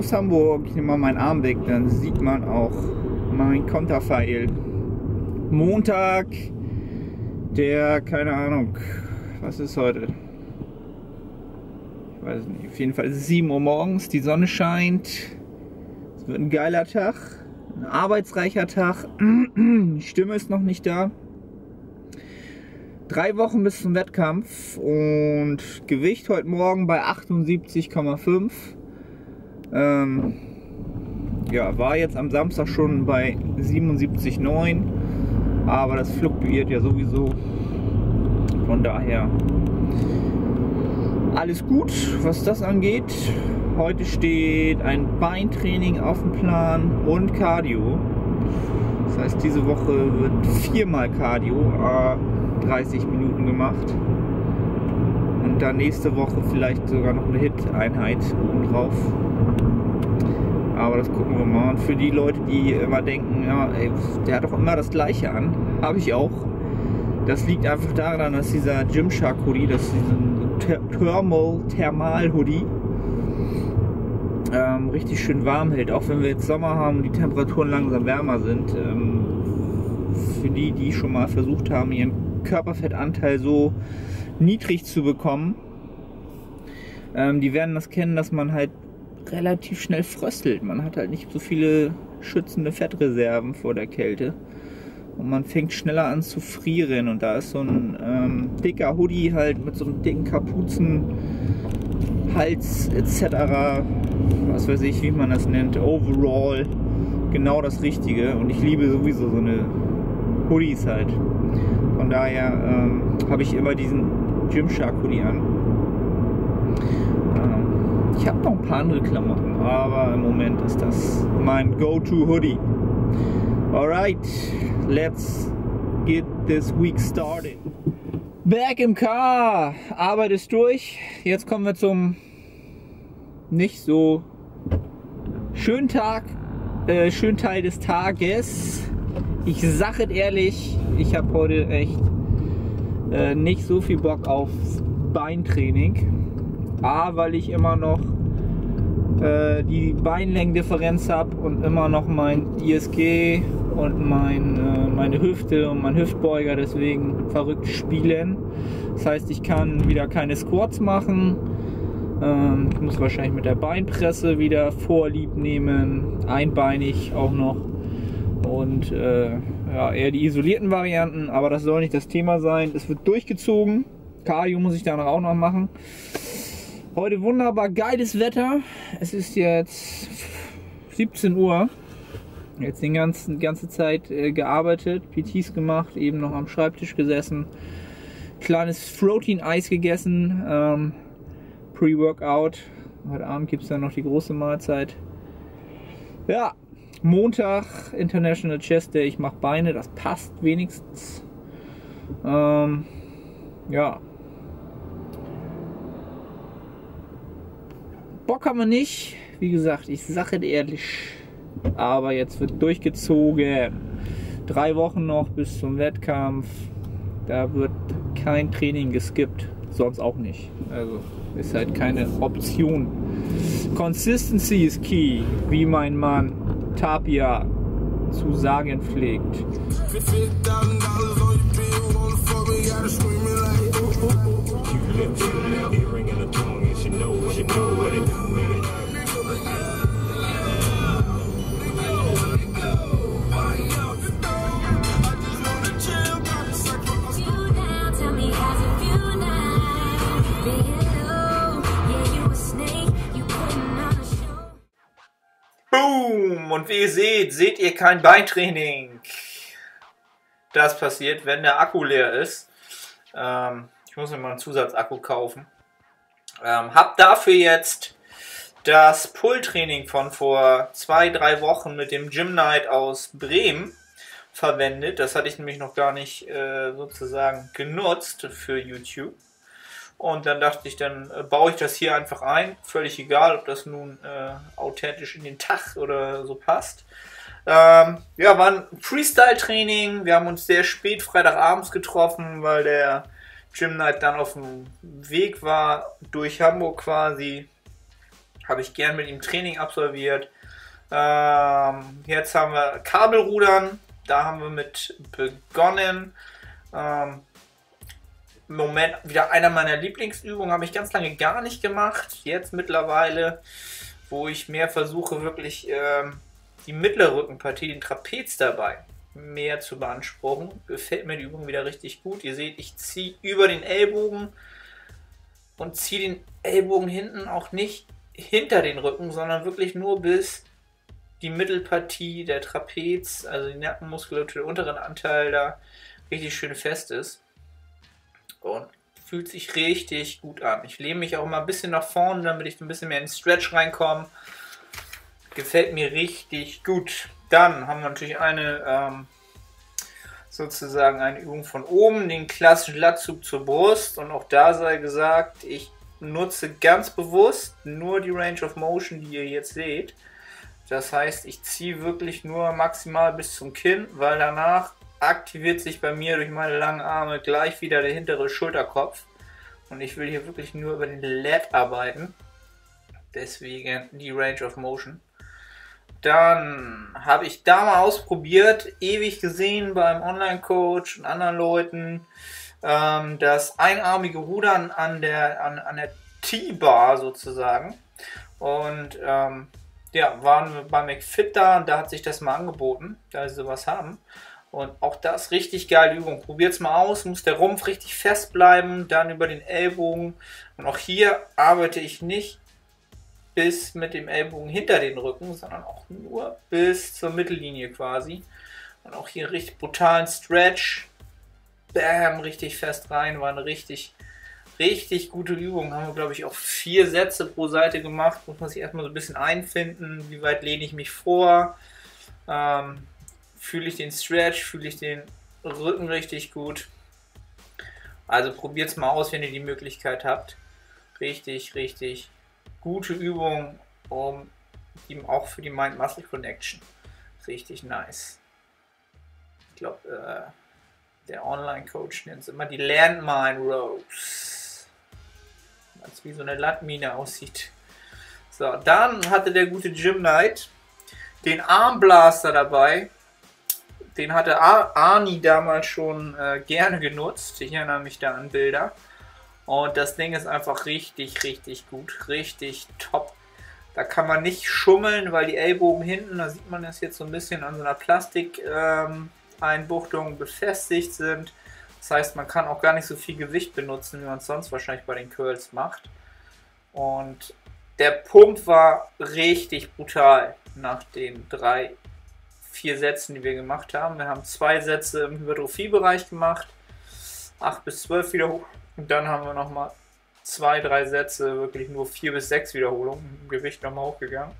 aus Hamburg. Ich nehme mal meinen Arm weg, dann sieht man auch mein Konterfeil. Montag, der, keine Ahnung, was ist heute? Ich weiß nicht, auf jeden Fall ist es 7 Uhr morgens, die Sonne scheint. Es wird ein geiler Tag, ein arbeitsreicher Tag. Die Stimme ist noch nicht da. 3 Wochen bis zum Wettkampf und Gewicht heute Morgen bei 78,5. Ja, war jetzt am Samstag schon bei 77,9, aber das fluktuiert ja sowieso. Von daher alles gut, was das angeht. Heute steht ein Beintraining auf dem Plan und Cardio. Das heißt, diese Woche wird 4-mal Cardio, 30 Minuten gemacht. Und dann nächste Woche vielleicht sogar noch eine Hit-Einheit obendrauf. Aber das gucken wir mal. Und für die Leute, die immer denken, ja, ey, der hat doch immer das Gleiche an, habe ich auch. Das liegt einfach daran, dass dieser Gymshark Hoodie, das ist ein Thermal Hoodie, richtig schön warm hält. Auch wenn wir jetzt Sommer haben und die Temperaturen langsam wärmer sind. Für die, die schon mal versucht haben, ihren Körperfettanteil so niedrig zu bekommen, die werden das kennen, dass man halt relativ schnell fröstelt. Man hat halt nicht so viele schützende Fettreserven vor der Kälte und man fängt schneller an zu frieren, und da ist so ein dicker Hoodie halt mit so einem dicken Kapuzen, Hals etc., was weiß ich, wie man das nennt, Overall, genau das Richtige. Und ich liebe sowieso so eine Hoodies halt. Von daher habe ich immer diesen Gymshark Hoodie an. Ich habe noch ein paar andere Klamotten, aber im Moment ist das mein Go-To Hoodie. Alright, let's get this week started. Back im Car, Arbeit ist durch. Jetzt kommen wir zum nicht so schönen Tag, schönen Teil des Tages. Ich sage es ehrlich, ich habe heute echt nicht so viel Bock aufs Beintraining. A, weil ich immer noch die Beinlängendifferenz habe und immer noch mein ISG und meine Hüfte und mein Hüftbeuger deswegen verrückt spielen. Das heißt, ich kann wieder keine Squats machen. Ich muss wahrscheinlich mit der Beinpresse wieder Vorlieb nehmen, einbeinig auch noch. Und ja, eher die isolierten Varianten, aber das soll nicht das Thema sein. Es wird durchgezogen. Cardio muss ich danach auch noch machen. Heute wunderbar geiles Wetter. Es ist jetzt 17 Uhr. Jetzt die ganze Zeit gearbeitet, PTs gemacht, eben noch am Schreibtisch gesessen. Kleines Protein-Eis gegessen. Pre-Workout. Heute Abend gibt es dann noch die große Mahlzeit. Ja, Montag, International Chest Day. Ich mache Beine, das passt wenigstens. Ja. Bock haben wir nicht. Wie gesagt, ich sage es ehrlich. Aber jetzt wird durchgezogen. 3 Wochen noch bis zum Wettkampf. Da wird kein Training geskippt. Sonst auch nicht. Also ist halt keine Option. Consistency is key, wie mein Mann Tapia zu sagen pflegt. Boom! Und wie ihr seht ihr kein Beintraining. Das passiert, wenn der Akku leer ist. Ich muss mir mal einen Zusatzakku kaufen. Hab dafür jetzt das Pull-Training von vor 2-3 Wochen mit dem Gym Night aus Bremen verwendet. Das hatte ich nämlich noch gar nicht sozusagen genutzt für YouTube. Und dann dachte ich, dann baue ich das hier einfach ein. Völlig egal, ob das nun authentisch in den Tag oder so passt. Ja, war ein Freestyle-Training. Wir haben uns sehr spät Freitagabends getroffen, weil der Gym Night dann auf dem Weg war durch Hamburg quasi. Habe ich gern mit ihm Training absolviert. Jetzt haben wir Kabelrudern. Da haben wir mit begonnen. Im Moment wieder einer meiner Lieblingsübungen. Habe ich ganz lange gar nicht gemacht. Jetzt mittlerweile, wo ich mehr versuche, wirklich die mittlere Rückenpartie, den Trapez dabei, mehr zu beanspruchen. Gefällt mir die Übung wieder richtig gut. Ihr seht, ich ziehe über den Ellbogen und ziehe den Ellbogen hinten auch nicht hinter den Rücken, sondern wirklich nur bis die Mittelpartie der Trapez, also die Nackenmuskulatur, der unteren Anteil da richtig schön fest ist. Und fühlt sich richtig gut an. Ich lehne mich auch mal ein bisschen nach vorne, damit ich ein bisschen mehr in den Stretch reinkomme. Gefällt mir richtig gut. Dann haben wir natürlich eine sozusagen eine Übung von oben, den klassischen Latzug zur Brust. Und auch da sei gesagt, ich nutze ganz bewusst nur die Range of Motion, die ihr jetzt seht. Das heißt, ich ziehe wirklich nur maximal bis zum Kinn, weil danach aktiviert sich bei mir durch meine langen Arme gleich wieder der hintere Schulterkopf. Und ich will hier wirklich nur über den Lat arbeiten. Deswegen die Range of Motion. Dann habe ich da mal ausprobiert, ewig gesehen beim Online-Coach und anderen Leuten, das einarmige Rudern an der T-Bar sozusagen. Und ja, waren wir bei McFit da und da hat sich das mal angeboten, da sie sowas haben. Und auch das richtig geile Übung. Probiert es mal aus, muss der Rumpf richtig fest bleiben, dann über den Ellbogen. Und auch hier arbeite ich nicht bis mit dem Ellbogen hinter den Rücken, sondern auch nur bis zur Mittellinie quasi. Und auch hier richtig brutalen Stretch. Bam, richtig fest rein. War eine richtig gute Übung. Haben wir, glaube ich, auch 4 Sätze pro Seite gemacht. Muss man sich erstmal so ein bisschen einfinden. Wie weit lehne ich mich vor? Fühle ich den Stretch? Fühle ich den Rücken richtig gut? Also probiert es mal aus, wenn ihr die Möglichkeit habt. Richtig gute Übung, auch für die Mind-Muscle-Connection. Richtig nice. Ich glaube, der Online-Coach nennt es immer die Landmine-Rows. Weil es wie so eine Landmine aussieht. So, dann hatte der gute Gym Knight den Armblaster dabei. Den hatte Arni damals schon gerne genutzt. Ich erinnere mich da an Bilder. Und das Ding ist einfach richtig gut. Richtig top. Da kann man nicht schummeln, weil die Ellbogen hinten, da sieht man das jetzt so ein bisschen an so einer Plastikeinbuchtung befestigt sind. Das heißt, man kann auch gar nicht so viel Gewicht benutzen, wie man es sonst wahrscheinlich bei den Curls macht. Und der Pump war richtig brutal nach den 3-4 Sätzen, die wir gemacht haben. Wir haben 2 Sätze im Hypertrophie-Bereich gemacht, 8 bis 12 Wiederholungen. Und dann haben wir nochmal 2-3 Sätze, wirklich nur 4 bis 6 Wiederholungen, im Gewicht nochmal hochgegangen.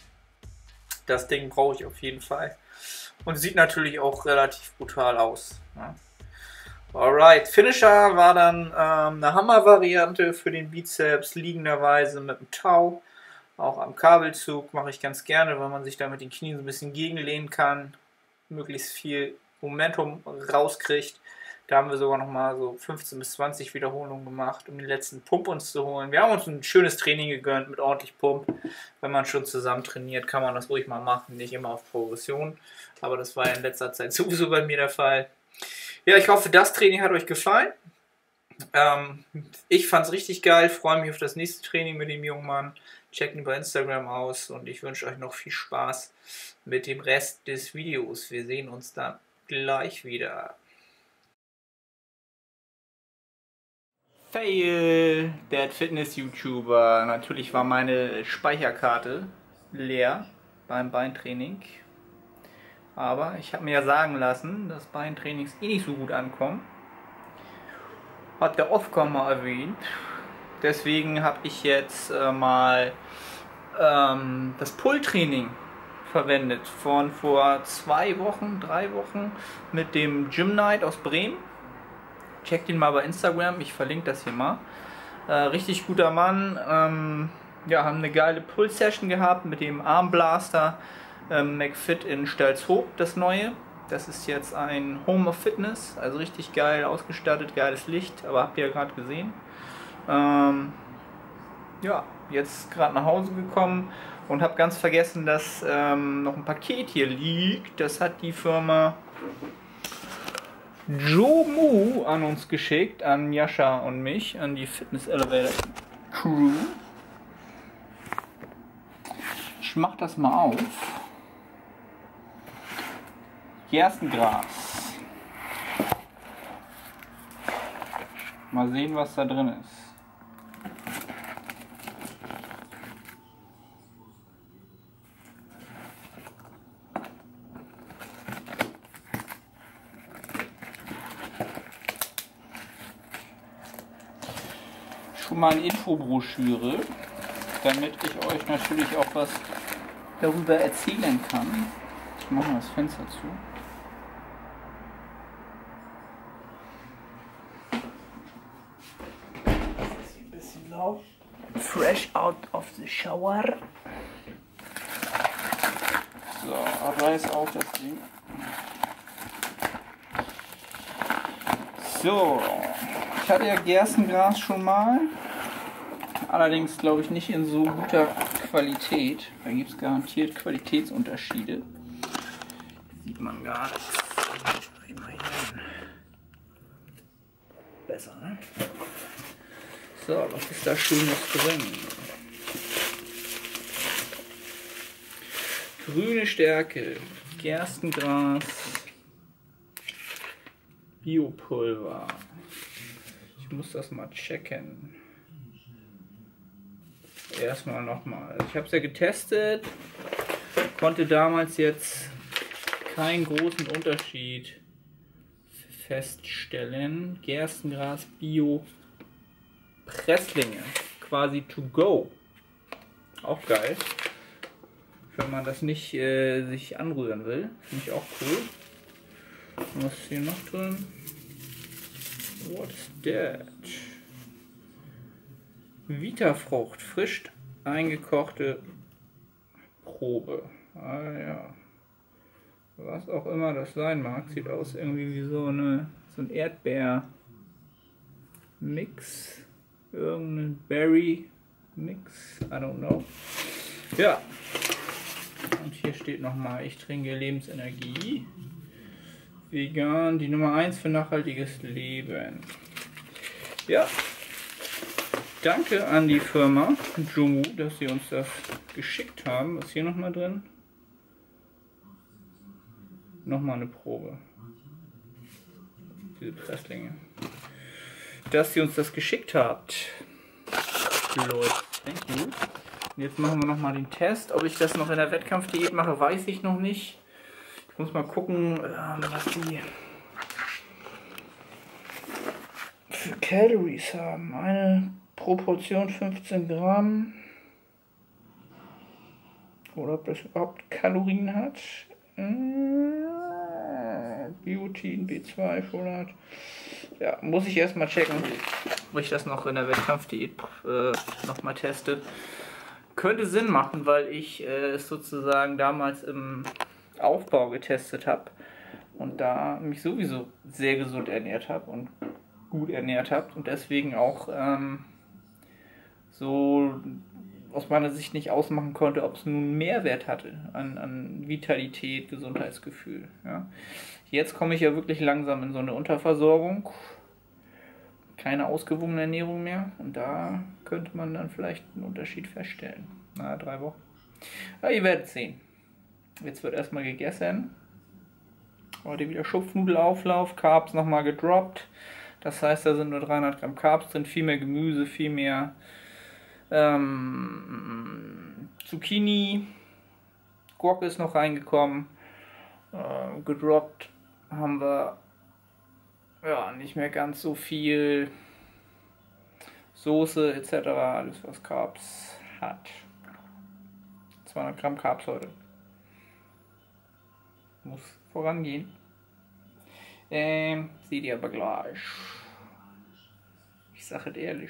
Das Ding brauche ich auf jeden Fall. Und sieht natürlich auch relativ brutal aus. Ne? Alright, Finisher war dann eine Hammer-Variante für den Bizeps, liegenderweise mit dem Tau. Auch am Kabelzug mache ich ganz gerne, weil man sich da mit den Knien so ein bisschen gegenlehnen kann, möglichst viel Momentum rauskriegt. Da haben wir sogar nochmal so 15 bis 20 Wiederholungen gemacht, um den letzten Pump uns zu holen. Wir haben uns ein schönes Training gegönnt mit ordentlich Pump. Wenn man schon zusammen trainiert, kann man das ruhig mal machen, nicht immer auf Progression. Aber das war ja in letzter Zeit sowieso bei mir der Fall. Ja, ich hoffe, das Training hat euch gefallen. Ich fand es richtig geil, freue mich auf das nächste Training mit dem jungen Mann. Checkt ihn bei Instagram aus und ich wünsche euch noch viel Spaß mit dem Rest des Videos. Wir sehen uns dann gleich wieder. Fail, der Fitness-YouTuber. Natürlich war meine Speicherkarte leer beim Beintraining. Aber ich habe mir ja sagen lassen, dass Beintrainings eh nicht so gut ankommen. Hat der Ofcom mal erwähnt. Deswegen habe ich jetzt mal das Pull-Training verwendet. Von vor 2 Wochen, 3 Wochen mit dem Gym Knight aus Bremen. Checkt ihn mal bei Instagram, ich verlinke das hier mal. Richtig guter Mann. Ja, haben eine geile Pull-Session gehabt mit dem Armblaster McFit in Stalzhoop, das neue. Das ist jetzt ein Home of Fitness, also richtig geil ausgestattet, geiles Licht, aber habt ihr ja gerade gesehen. Ja, jetzt gerade nach Hause gekommen und habe ganz vergessen, dass noch ein Paket hier liegt. Das hat die Firma Jomu an uns geschickt, an Jascha und mich, an die Fitness Elevator Crew. Ich mach das mal auf. Gerstengras. Mal sehen, was da drin ist. Schon mal eine Infobroschüre, damit ich euch natürlich auch was darüber erzählen kann. Ich mache mal das Fenster zu. Das ist hier ein bisschen laut. Fresh out of the shower. So, reiß auf das Ding. So, ich hatte ja Gerstengras schon mal. Allerdings glaube ich nicht in so guter Qualität. Da gibt es garantiert Qualitätsunterschiede. Sieht man gar nichts. Immerhin. Besser, ne? So, was ist da Schönes drin? Grüne Stärke, Gerstengras, Biopulver. Ich muss das mal checken. Erstmal nochmal. Ich habe es ja getestet, konnte damals jetzt keinen großen Unterschied feststellen. Gerstengras Bio Presslinge, quasi to go. Auch geil. Wenn man das nicht sich anrühren will. Finde ich auch cool. Was ist hier noch drin? What is that? Vitafrucht, frisch eingekochte Probe. Ah ja. Was auch immer das sein mag, sieht aus irgendwie wie so ein Erdbeer-Mix. Irgendein Berry-Mix. I don't know. Ja. Und hier steht nochmal, ich trinke Lebensenergie. Vegan, die Nummer 1 für nachhaltiges Leben. Ja. Danke an die Firma Jomu, dass sie uns das geschickt haben. Was ist hier nochmal drin? Nochmal eine Probe. Diese Presslinge. Dass sie uns das geschickt habt. Leute, thank you. Und jetzt machen wir nochmal den Test. Ob ich das noch in der Wettkampfdiät mache, weiß ich noch nicht. Ich muss mal gucken, was die für Calories haben. Eine Proportion 15 Gramm. Oder ob das überhaupt Kalorien hat. Biotin, B2, Folat. Ja, muss ich erstmal checken, ob ich das noch in der Wettkampfdiät nochmal teste. Könnte Sinn machen, weil ich es sozusagen damals im Aufbau getestet habe und da mich sowieso sehr gesund ernährt habe und gut ernährt habe und deswegen auch so aus meiner Sicht nicht ausmachen konnte, ob es nun einen Mehrwert hatte an Vitalität, Gesundheitsgefühl. Ja. Jetzt komme ich ja wirklich langsam in so eine Unterversorgung, keine ausgewogene Ernährung mehr und da könnte man dann vielleicht einen Unterschied feststellen. Na, 3 Wochen. Ja, ihr werdet sehen. Jetzt wird erstmal gegessen. Heute wieder Schupfnudelauflauf, Carbs nochmal gedroppt. Das heißt, da sind nur 300 Gramm Carbs drin, viel mehr Gemüse, viel mehr Zucchini. Gurke ist noch reingekommen. Gedroppt haben wir ja nicht mehr ganz so viel Soße etc. Alles was Carbs hat. 200 Gramm Carbs heute. Muss vorangehen. Seht ihr aber gleich. Ich sage es ehrlich.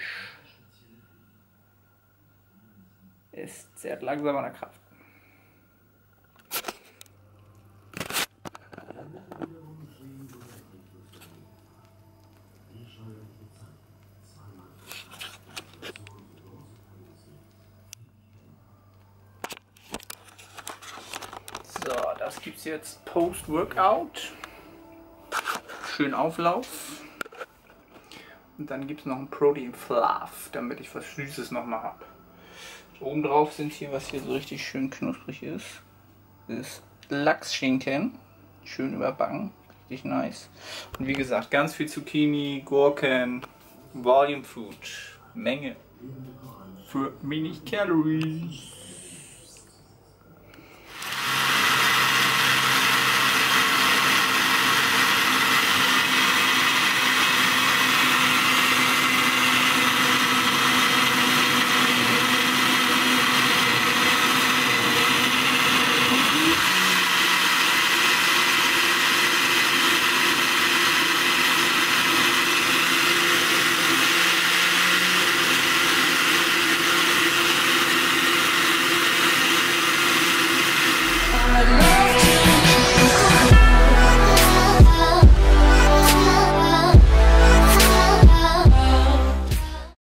Es zehrt langsam an der Kraft. das gibt es jetzt Post-Workout. Schön Auflauf. Und dann gibt es noch ein Protein Fluff, damit ich was Süßes nochmal habe. Oben drauf sind hier, was hier so richtig schön knusprig ist Lachsschinken. Schön überbacken. Richtig nice. Und wie gesagt, ganz viel Zucchini, Gurken, Volume Food. Menge. Für wenig Calories.